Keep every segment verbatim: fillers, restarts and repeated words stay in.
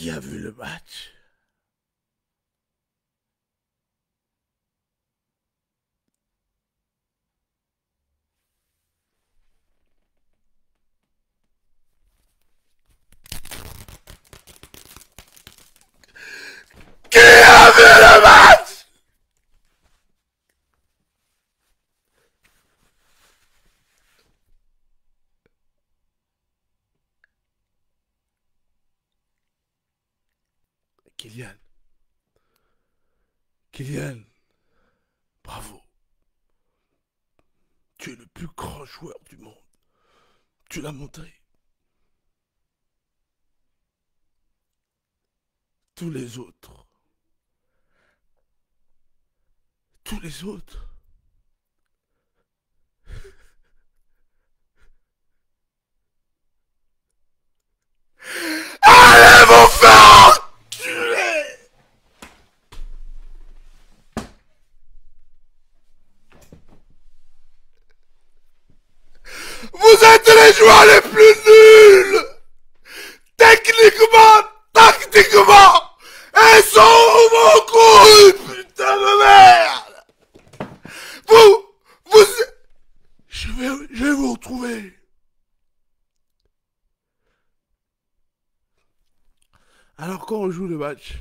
Qui a vu le match? Qui a vu le match? Kylian. Kylian. Bravo. Tu es le plus grand joueur du monde. Tu l'as montré. Tous les autres. Tous les autres. Allez, mon frère! Vous êtes les joueurs les plus nuls! Techniquement, tactiquement, ils sont au mon couille, putain de merde! Vous, vous... Je vais, je vais vous retrouver. Alors quand on joue le match,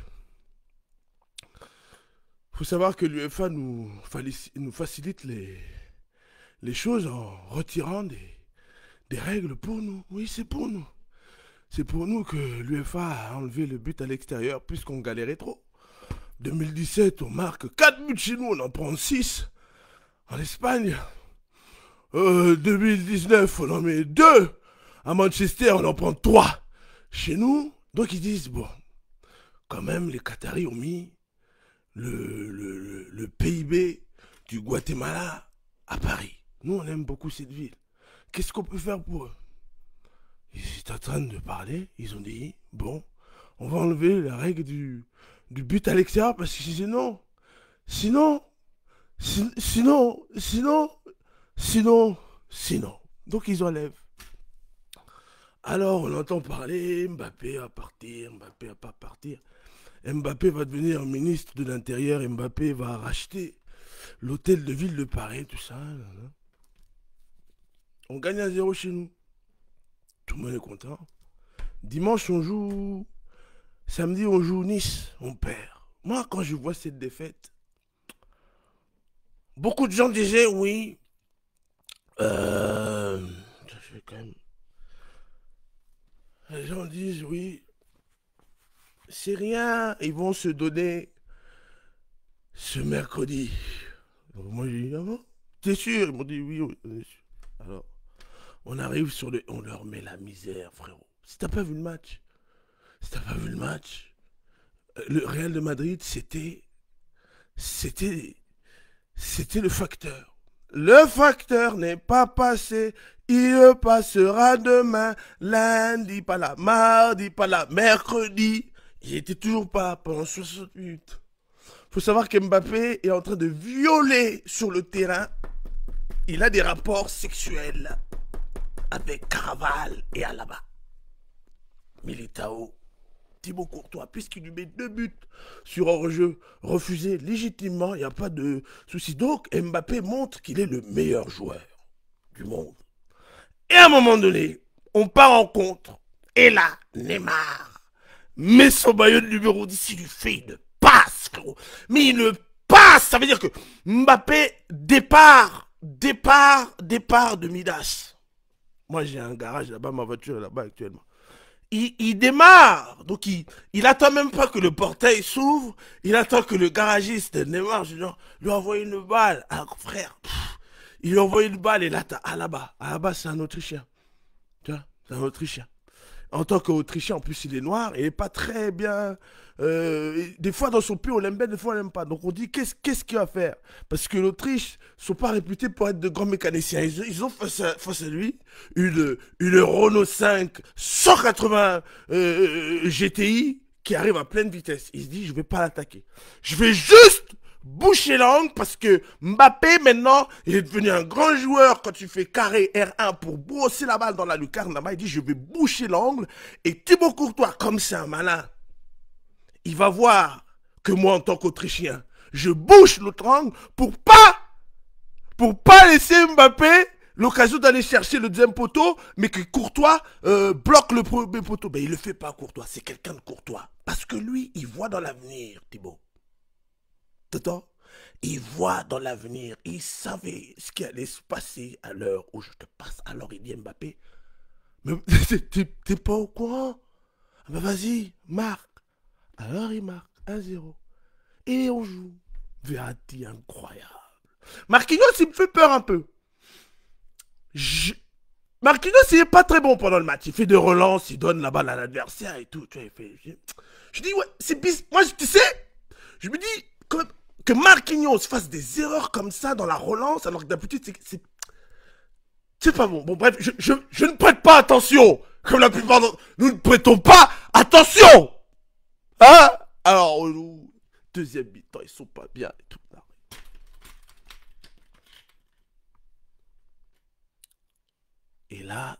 faut savoir que l'UEFA nous, nous facilite les, les choses en retirant des, des règles pour nous. Oui, c'est pour nous. C'est pour nous que l'UEFA a enlevé le but à l'extérieur puisqu'on galérait trop. deux mille dix-sept, on marque quatre buts chez nous, on en prend six. En Espagne, euh, deux mille dix-neuf, on en met deux. À Manchester, on en prend trois. Chez nous, donc ils disent, bon, quand même, les Qataris ont mis le, le, le, le P I B du Guatemala à Paris. Nous, on aime beaucoup cette ville. Qu'est-ce qu'on peut faire pour eux? Ils étaient en train de parler, ils ont dit, bon, on va enlever la règle du, du but à l'extérieur parce que sinon, sinon, si, sinon, sinon, sinon, sinon. Donc ils enlèvent. Alors on entend parler, Mbappé va partir, Mbappé va pas partir. Mbappé va devenir ministre de l'Intérieur, Mbappé va racheter l'hôtel de ville de Paris, tout ça. On gagne à zéro chez nous. Tout le monde est content. Dimanche, on joue... Samedi, on joue Nice, on perd. Moi, quand je vois cette défaite, beaucoup de gens disaient, oui, euh... je vais quand même... Les gens disent, oui, c'est rien, ils vont se donner ce mercredi. Donc moi, j'ai dit, ah bon? T'es sûr? Ils m'ont dit, oui, oui, on est sûr. Alors, on arrive sur le... On leur met la misère, frérot. Si t'as pas vu le match, si t'as pas vu le match, le Real de Madrid, c'était... C'était... C'était le facteur. Le facteur n'est pas passé. Il passera demain, lundi, pas là, mardi, pas là, mercredi. Il était toujours pas pendant soixante minutes. Faut savoir qu'Mbappé est en train de violer sur le terrain. Il a des rapports sexuels avec Caraval et Alaba. Militao, Thibaut Courtois, puisqu'il lui met deux buts sur hors-jeu refusé légitimement, il n'y a pas de souci. Donc Mbappé montre qu'il est le meilleur joueur du monde. Et à un moment donné, on part en contre. Et là, Neymar met son maillot de numéro dix, il lui fait une passe, frérot. Mais une passe, ça veut dire que Mbappé départ, départ, départ de Midas. Moi, j'ai un garage là-bas, ma voiture est là-bas actuellement. Il, il démarre, donc il, il attend même pas que le portail s'ouvre, il attend que le garagiste Neymar, je lui envoie une balle. Alors, frère, pff, il lui envoie une balle et là, t'as Alaba. Alaba, c'est un Autrichien. Tu vois, c'est un Autrichien. En tant qu'Autrichien, en plus, il est noir, et il n'est pas très bien... Euh, des fois, dans son pays, on l'aime bien, des fois, on l'aime pas. Donc, on dit, qu'est-ce qu'est-ce qu'il va faire? Parce que l'Autriche ne sont pas réputés pour être de grands mécaniciens. Ils, ils ont face à, face à lui une, une Renault cinq cent quatre-vingts euh, G T I qui arrive à pleine vitesse. Il se dit, je ne vais pas l'attaquer. Je vais juste boucher l'angle parce que Mbappé, maintenant, il est devenu un grand joueur quand tu fais carré R un pour brosser la balle dans la lucarne. Là-bas, il dit, je vais boucher l'angle. Et Thibaut Courtois, comme c'est un malin, il va voir que moi, en tant qu'Autrichien, je bouche l'autre angle pour pas, pour pas laisser Mbappé l'occasion d'aller chercher le deuxième poteau, mais que Courtois euh, bloque le premier poteau. Ben, il le fait pas, Courtois. C'est quelqu'un de Courtois. Parce que lui, il voit dans l'avenir, Thibaut. T'entends? Il voit dans l'avenir. Il savait ce qui allait se passer à l'heure où je te passe. Alors il dit Mbappé, mais t'es pas au courant? Ben vas-y, marque. Alors il marque un zéro. Et on joue. Verratti, incroyable. Marquinhos, il me fait peur un peu. Je... Marquinhos, il est pas très bon pendant le match. Il fait des relances, il donne la balle à l'adversaire et tout. Tu vois, il fait... Je, je dis, ouais, c'est bizarre. Moi, tu sais, je me dis que, que Marquinhos fasse des erreurs comme ça dans la relance, alors que d'habitude, c'est... C'est pas bon. Bon, bref, je, je, je ne prête pas attention. Comme la plupart d'entre nous ne prêtons pas attention. Hein? Alors, nous, deuxième mi-temps, ils sont pas bien et tout. Et là,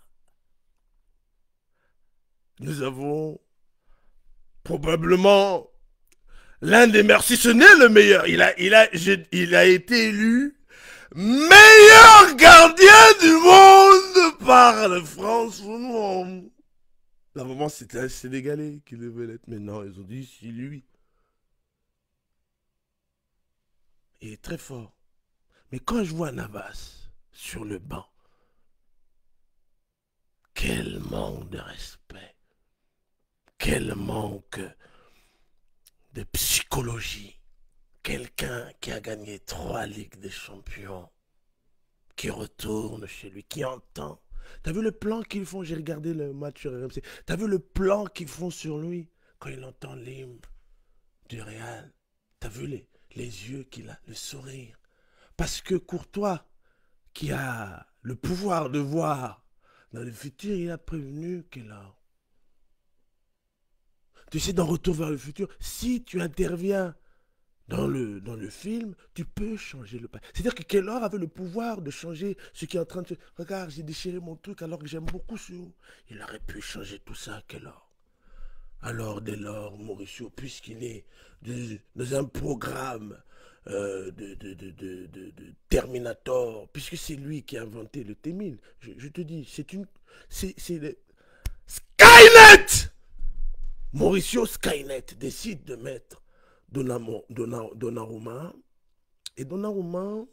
nous avons probablement l'un des meilleurs, si ce n'est le meilleur. Il a, il a, il a été élu meilleur gardien du monde par la France. À un moment, c'était un Sénégalais qui devait l'être. Mais non, ils ont dit, c'est lui. Il est très fort. Mais quand je vois Navas sur le banc, quel manque de respect. Quel manque de psychologie. Quelqu'un qui a gagné trois Ligues des Champions, qui retourne chez lui, qui entend. T'as vu le plan qu'ils font? J'ai regardé le match sur R M C. T'as vu le plan qu'ils font sur lui quand il entend l'hymne du Real? T'as vu les, les yeux qu'il a, le sourire? Parce que Courtois, qui a le pouvoir de voir dans le futur, il a prévenu qu'il a... Tu sais, dans Retour vers le futur, si tu interviens dans le, dans le film, tu peux changer le passé. C'est-à-dire que Keylor avait le pouvoir de changer ce qui est en train de se... Regarde, j'ai déchiré mon truc alors que j'aime beaucoup ce... Il aurait pu changer tout ça, Keylor. Alors, dès lors, Mauricio, puisqu'il est de, dans un programme euh, de, de, de, de, de, de Terminator, puisque c'est lui qui a inventé le T mille, je, je te dis, c'est une... C'est le... Skynet! Mauricio Skynet décide de mettre Donnarumma. Et Donnarumma,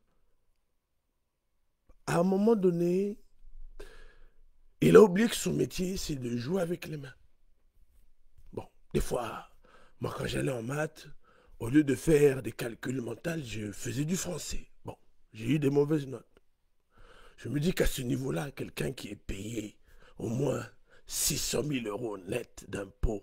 à un moment donné, il a oublié que son métier, c'est de jouer avec les mains. Bon, des fois, moi, quand j'allais en maths, au lieu de faire des calculs mentaux, je faisais du français. Bon, j'ai eu des mauvaises notes. Je me dis qu'à ce niveau-là, quelqu'un qui est payé au moins six cent mille euros net d'impôts,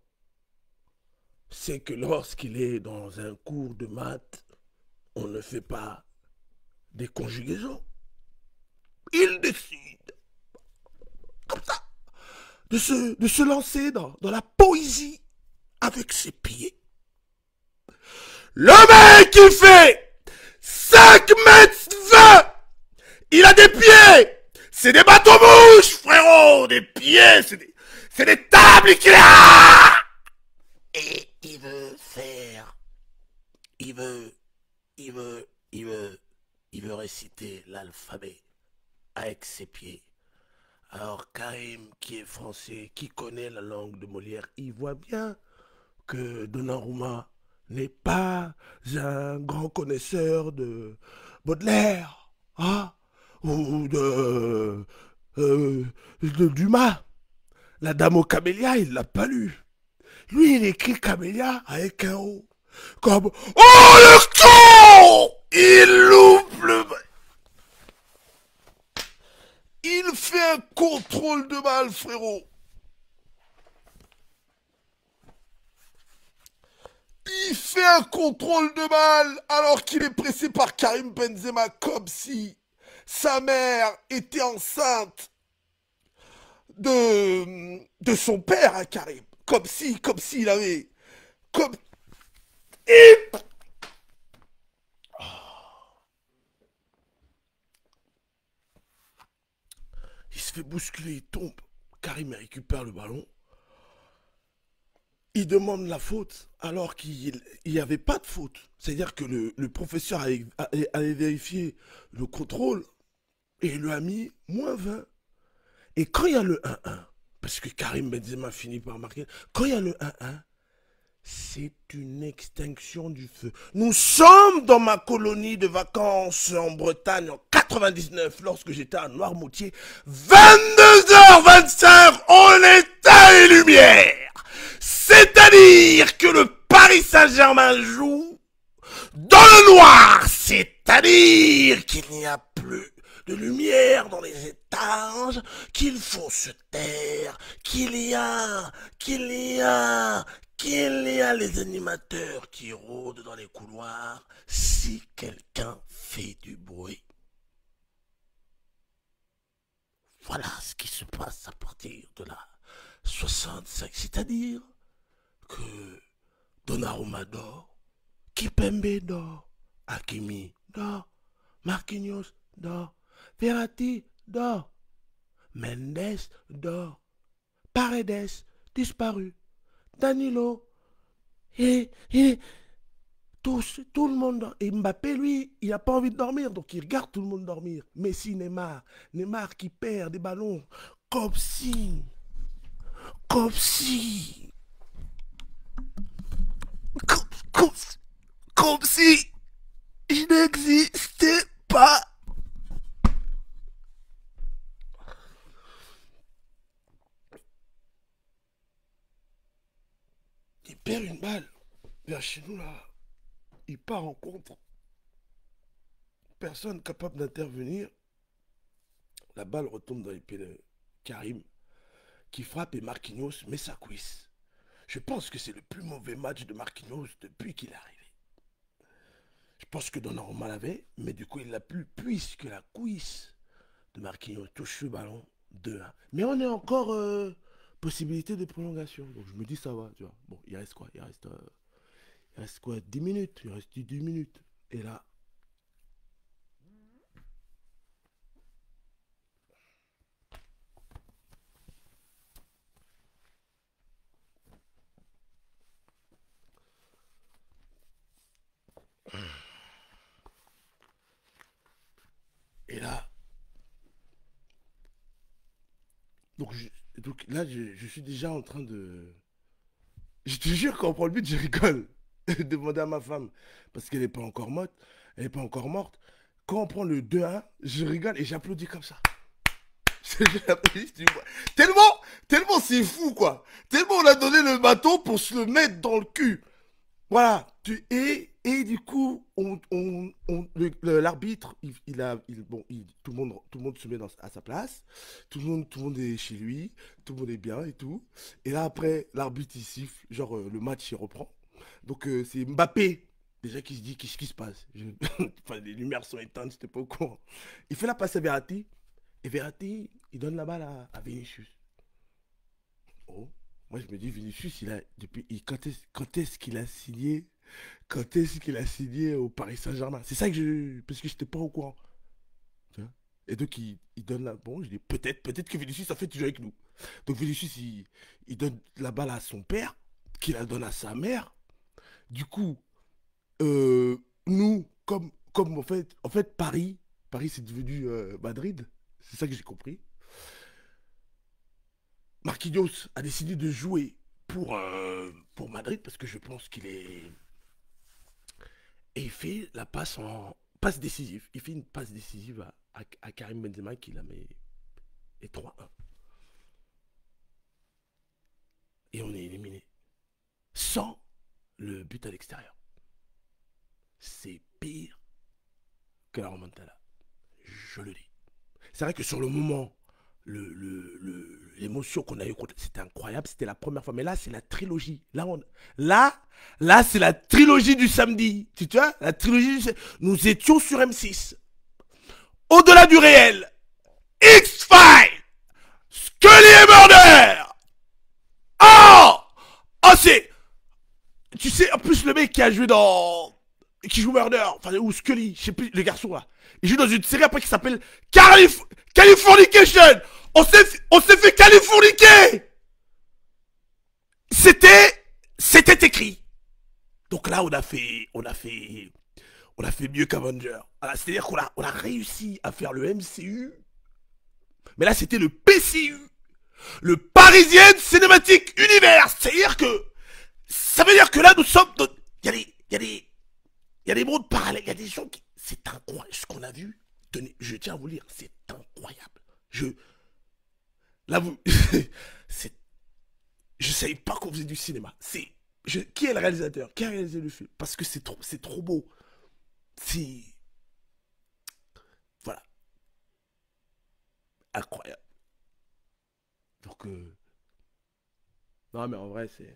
c'est que lorsqu'il est dans un cours de maths, on ne fait pas des conjugaisons. Il décide, comme ça, de se, de se lancer dans, dans la poésie avec ses pieds. Le mec qui fait cinq mètres vingt, il a des pieds, c'est des bateaux-mouches, frérot, des pieds, c'est des, c'est des tables qu'il a. Et il veut faire, il veut, il veut, il veut, il veut réciter l'alphabet avec ses pieds. Alors Karim, qui est français, qui connaît la langue de Molière, il voit bien que Donnarumma n'est pas un grand connaisseur de Baudelaire, hein, ou de, euh, de Dumas. La Dame aux Camélias, il l'a pas lu. Lui, il écrit Camélia avec un O. Comme oh le con, il loupe le... Il fait un contrôle de balle, frérot. Il fait un contrôle de balle alors qu'il est pressé par Karim Benzema comme si sa mère était enceinte de, de son père, hein, Karim. Comme si, comme s'il avait... Comme... Et... Il se fait bousculer, il tombe. Karim récupère le ballon. il demande la faute alors qu'il n'y avait pas de faute. C'est-à-dire que le, le professeur allait, allait vérifier le contrôle et il lui a mis moins vingt. Et quand il y a le un un, parce que Karim Benzema finit par marquer, quand il y a le un un, c'est une extinction du feu. Nous sommes dans ma colonie de vacances en Bretagne en quatre-vingt-dix-neuf, lorsque j'étais à Noirmoutier. vingt-deux heures vingt-cinq, on éteint les lumières. C'est-à-dire que le Paris Saint-Germain joue dans le noir. C'est-à-dire qu'il n'y a plus de lumière dans les étages, qu'il faut se taire, qu'il y a, qu'il y a, qu'il y a les animateurs qui rôdent dans les couloirs si quelqu'un fait du bruit. Voilà ce qui se passe à partir de la soixante-cinq, c'est-à-dire que Donnarumma dort, Kipembe dort, Hakimi dort, Marquinhos dort, Verratti dort, Mendes dort, Paredes disparu, Danilo, et, et tous, tout le monde dort. Et Mbappé, lui, il n'a pas envie de dormir, donc il regarde tout le monde dormir. Messi, Neymar, Neymar qui perd des ballons, comme si, comme si, comme, comme, comme si il n'existait pas. Il perd une balle. Vers chez nous, là, il part en contre. Personne capable d'intervenir. La balle retombe dans les pieds de Karim, qui frappe et Marquinhos met sa cuisse. Je pense que c'est le plus mauvais match de Marquinhos depuis qu'il est arrivé. Je pense que Donnarumma l'avait, mais du coup il l'a plus, puisque la cuisse de Marquinhos touche le ballon deux un. Mais on est encore euh, possibilité de prolongation. Donc je me dis ça va, tu vois. Bon, il reste quoi? Il reste, euh, il reste quoi? dix minutes. Il reste dix minutes. Et là, et là, donc, je, donc là, je, je suis déjà en train de... Je te jure, quand on prend le but, je rigole. Demander à ma femme, parce qu'elle n'est pas encore morte. Elle n'est pas encore morte. Quand on prend le deux un, je rigole et j'applaudis comme ça. Tellement, tellement c'est fou, quoi. Tellement on a donné le bâton pour se le mettre dans le cul. Voilà. Tu, et, et du coup, on, on, on, le- le- l'arbitre, il, il a, il- bon, il- tout, le monde, tout le monde se met dans, à sa place. Tout le monde, tout le monde est chez lui. Tout le monde est bien et tout. Et là, après, l'arbitre, il siffle. Genre, euh, le match, il reprend. Donc, euh, c'est Mbappé. Déjà, qui se dit, qu'est-ce qui se passe? Je- Enfin, les lumières sont éteintes, j'étais pas au courant. Il fait la passe à Verratti. Et Verratti, il donne la balle à, à Vinicius. Oh, moi je me dis, Vinicius, il a, depuis, il- quand est-ce quand est-ce qu'il a signé, quand est-ce qu'il a signé au Paris Saint-Germain? C'est ça que je, parce que j'étais pas au courant. Tu vois. Et donc il, il donne la, bon, je dis peut-être, peut-être que Vinicius a fait toujours avec nous. Donc Vinicius, il, il donne la balle à son père, qui la donne à sa mère. Du coup, euh, nous, comme, comme en fait, en fait Paris, Paris c'est devenu euh, Madrid. C'est ça que j'ai compris. Marquinhos a décidé de jouer pour, euh, pour Madrid parce que je pense qu'il est. Et il fait la passe en passe décisive. Il fait une passe décisive à, à, à Karim Benzema qui la met et trois un. Et on est éliminé. Sans le but à l'extérieur. C'est pire que la remontada. Je le dis. C'est vrai que sur le moment, le, le, le- l'émotion qu'on a eue, c'était incroyable, c'était la première fois. Mais là, c'est la trilogie. Là, on, là, là, c'est la trilogie du samedi. Tu vois, la trilogie du Nous étions sur M six. Au-delà du réel, X-Files, Scully et Murder. Oh, oh, c'est, tu sais, en plus le mec qui a joué dans, qui joue Murder, enfin ou Scully, je sais plus, le garçon là. Il joue dans une série après qui s'appelle Calif Californication. On s'est, on s'est fait californiquer. C'était, écrit. Donc là, on a fait, on a fait, on a fait mieux qu'Avenger. Voilà, c'est-à-dire qu'on a, on a réussi à faire le M C U, mais là, c'était le P C U, le Parisian Cinematic Universe. C'est-à-dire que ça veut dire que là, nous sommes, il y a des, il y a des, il y a des mondes parallèles, il y a des gens qui, c'est incroyable ce qu'on a vu. Tenez, je tiens à vous lire, c'est incroyable. Je, là, vous, c'est, je savais pas qu'on faisait du cinéma. C'est, je, qui est le réalisateur? Qui a réalisé le film? Parce que c'est trop, c'est trop beau. C'est, voilà, incroyable. Donc, euh, non, mais en vrai, c'est,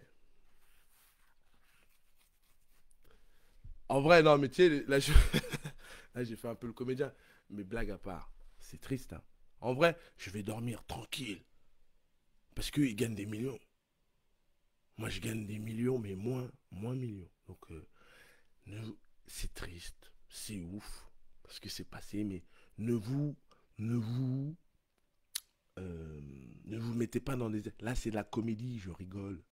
en vrai, non, mais tu sais, là, je... là, j'ai fait un peu le comédien. Mais blague à part, c'est triste, hein. En vrai, je vais dormir tranquille. Parce qu'ils gagnent des millions. Moi, je gagne des millions, mais moins, moins millions. Donc, euh, ne- c'est triste. C'est ouf. Parce que c'est passé, mais ne vous, ne vous, euh, ne vous mettez pas dans des... Là, c'est de la comédie, je rigole.